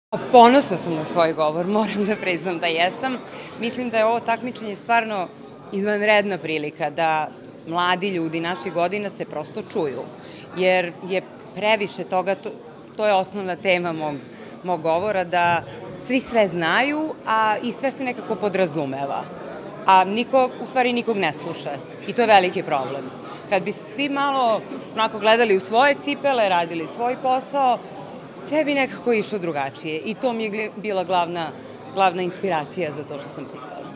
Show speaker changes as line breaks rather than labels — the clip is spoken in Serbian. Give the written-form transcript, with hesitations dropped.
Ponosna sam na svoj govor, moram da priznam da jesam. Mislim da je ovo takmičenje stvarno izvanredna prilika da mladi ljudi naših godina se prosto čuju, jer je previše toga, to je osnovna tema mog govora, da svi sve znaju, a i sve se nekako podrazumeva, a niko, u stvari nikog ne sluša i to je veliki problem. Kad bi svi malo onako gledali u svoje cipele, radili svoj posao, sve bi nekako išlo drugačije i to mi je bila glavna inspiracija za to što sam pisala.